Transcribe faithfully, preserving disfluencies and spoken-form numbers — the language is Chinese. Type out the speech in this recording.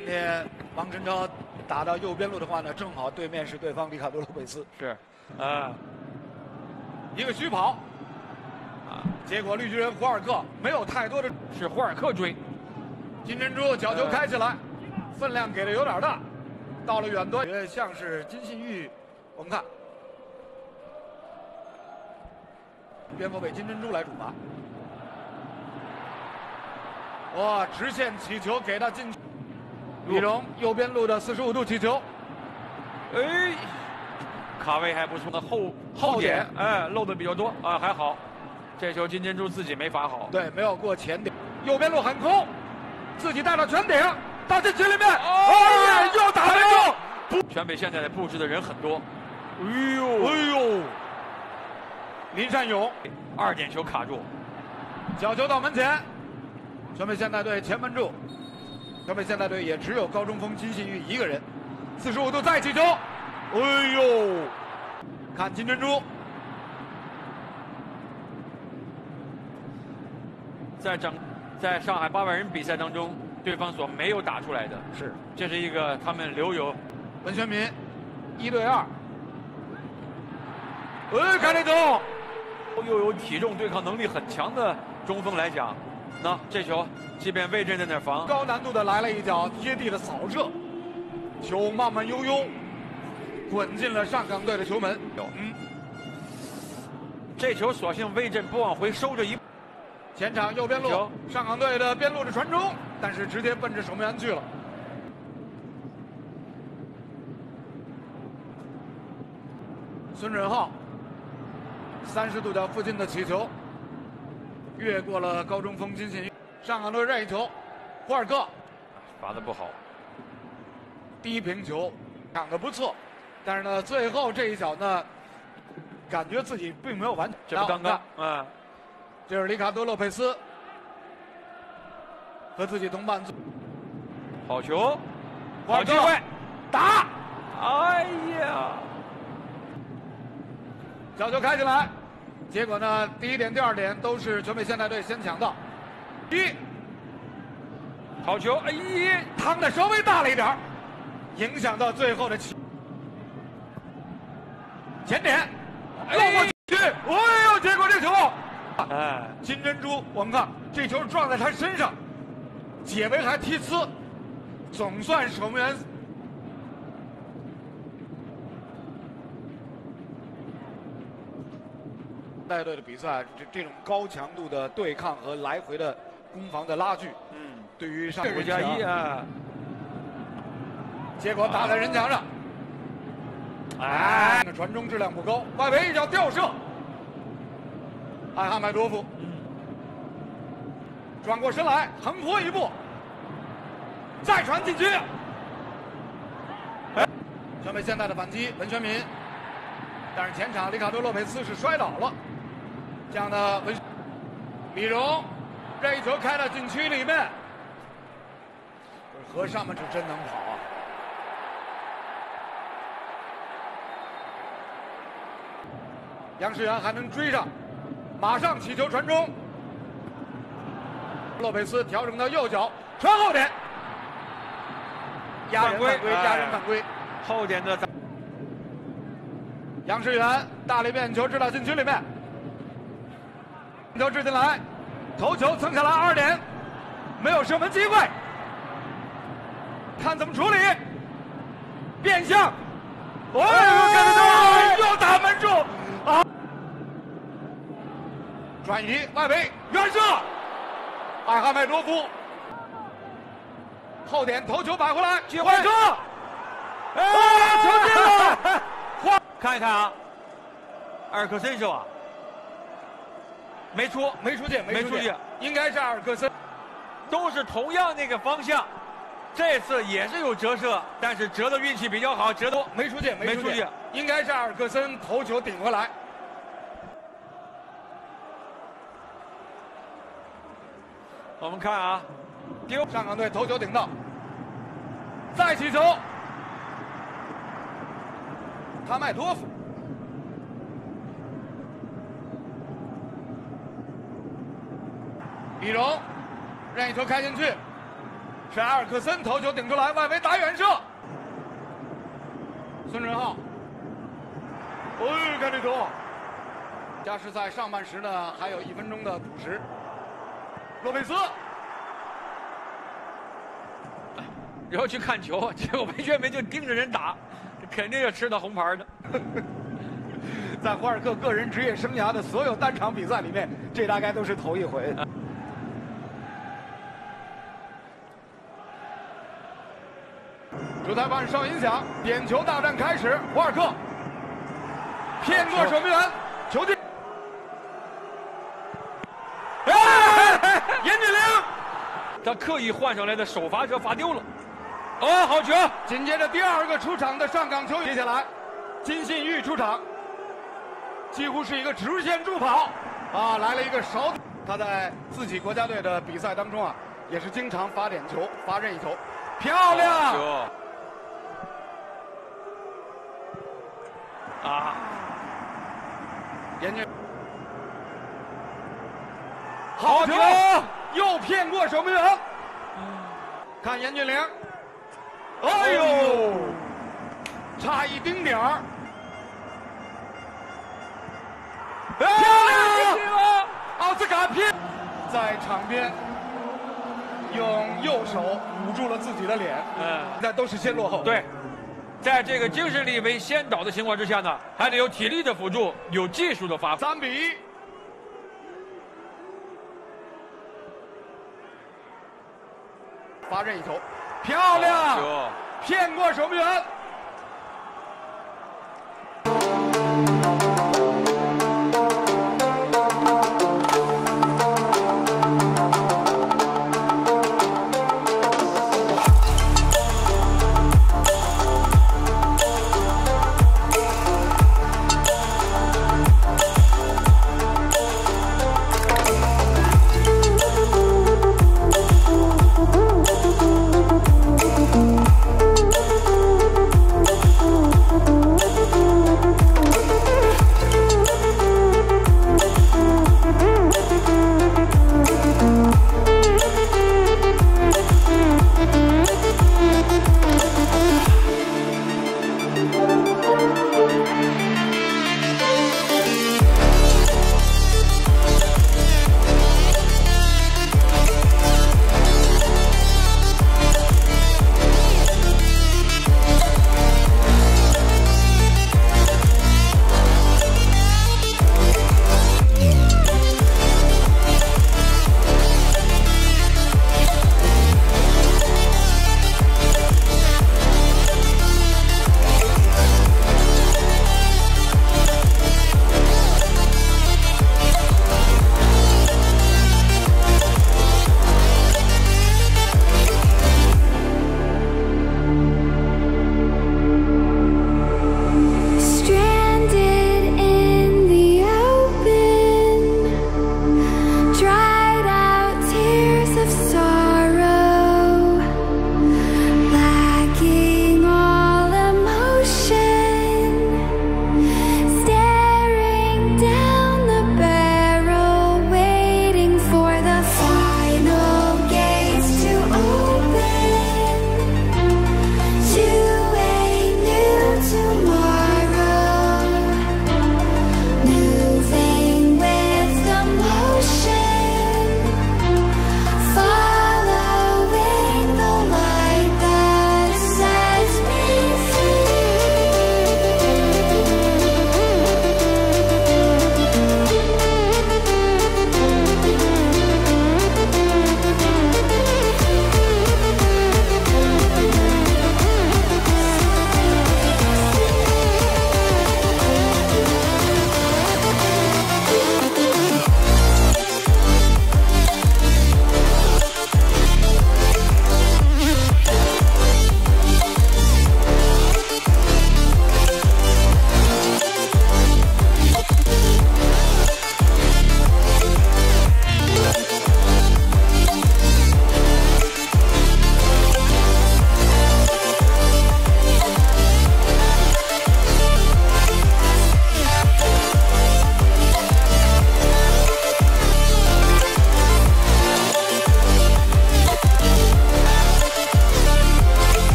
今天王晨超打到右边路的话呢，正好对面是对方里卡多·洛佩斯。 是，啊， 一个虚跑，啊，结果绿巨人胡尔克没有太多的， 是胡尔克追， 金珍珠角球开起来，分量给的有点大，到了远端，觉得像是金信玉，我们看，边后卫金珍珠来主罚。哇，直线起球给到进，李荣右边路的四十五度起球， 哎，卡位还不错，后后点哎漏的比较多啊，还好，这球金珍珠自己没罚好， 对，没有过前点，右边路很空，自己带到全顶，到禁区里面，哦，又打没中， 全北现在的布置的人很多， 哎呦哎呦，林善勇二点球卡住， 角球到门前。全北现代队前门柱，全北现代队也只有高中锋金信玉一个人。四十五度再起球，哎呦！看金珍珠， 在整在上海八万人比赛当中，对方所没有打出来的， 是这是一个他们留有。 文宣民一对二，哎，看这球， 又有体重对抗能力很强的中锋来讲。那这球，即便魏震在那防， 高难度的来了一脚贴地的扫射，球慢慢悠悠滚进了上港队的球门。 嗯，这球索性魏震不往回收着一， 前场右边路，上港队的边路的传中，但是直接奔着守门员去了。孙准浩，三十度角附近的起球。越过了高中锋金信玉，上港队任意球，胡尔克罚的不好， 低平球抢的不错，但是呢，最后这一脚呢，感觉自己并没有完全。 这不刚刚啊， 这是里卡多·洛佩斯和自己同伴做好球，好机会， 打！ 哎呀， 角球开起来。结果呢？第一点、第二点都是全北现代队先抢到。一， 好球！哎呀， 趟的稍微大了一点，影响到最后的起。前点，漏过去，哎呦！结果这球， 哎， 金珍珠，我们看这球撞在他身上，解围还踢呲，总算守门员。带队的比赛，这这种高强度的对抗和来回的攻防的拉锯， 嗯， 对于上五加一啊， 结果打在人墙上，哎，传中质量不高，外围一脚吊射，艾哈迈多夫， 嗯， 转过身来横坡一步，再传进去，哎，全北现代的反击，文宣民，但是前场里卡多·洛佩斯是摔倒了。这样的文，李荣任意球开到禁区里面，和尚们是真能跑啊！杨世元还能追上，马上起球传中，洛佩斯调整到右脚传后点，压人犯规，压人犯规， 后点的杨世元大力变球掷到禁区里面。球掷进来，头球蹭下来二点，没有射门机会，看怎么处理。变向，哦，看这球又打门柱啊！转移外围远射，艾哈迈多夫后点头球摆回来，机会，哎，球进了！ 看一看啊，埃尔克森是吧？没出， 没出界， 没出界， 应该是阿尔克森， 都是同样那个方向，这次也是有折射，但是折的运气比较好，折的没出界， 没出界， 应该是阿尔克森头球顶回来。 我们看啊， 丢上港队头球顶到，再起球，卡迈多夫。李荣任意球开进去， 是埃尔克森头球顶出来，外围打远射。孙晨浩，哎，看这球！加时赛上半时呢，还有一分钟的补时。洛佩斯， 然后去看球，结果韦炫梅就盯着人打，肯定要吃到红牌的。 在胡尔克个人职业生涯的所有单场比赛里面，这大概都是头一回。主裁判哨音响，点球大战开始。胡尔克骗过守门员，球进。哎，严俊凌， 他刻意换上来的首发球罚丢了。哦，好球！ 紧接着第二个出场的上港球员，接下来金信玉出场，几乎是一个直线助跑，啊，来了一个勺。他在自己国家队的比赛当中啊，也是经常罚点球、罚任意球，漂亮！ 球啊， 严俊，好球，又骗过守门员。看严俊凌，哎呦，差一丁点儿，漂亮！奥斯卡拼，在场边用右手捂住了自己的脸， 嗯， 那都是先落后。 对，在这个精神力为先导的情况之下呢，还得有体力的辅助，有技术的发挥。 三比一，罚任意球，漂亮！骗过守门员。